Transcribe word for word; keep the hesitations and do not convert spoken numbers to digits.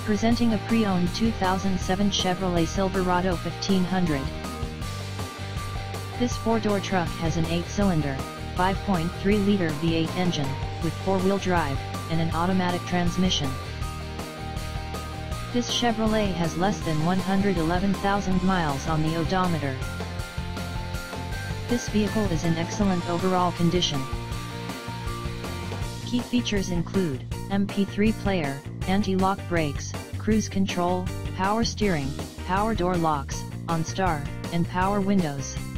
Presenting a pre-owned two thousand seven Chevrolet Silverado fifteen hundred. This four-door truck has an eight-cylinder, five point three liter V eight engine, with four-wheel drive, and an automatic transmission. This Chevrolet has less than one hundred eleven thousand miles on the odometer. This vehicle is in excellent overall condition. Key features include M P three player, anti-lock brakes, cruise control, power steering, power door locks, OnStar, and power windows.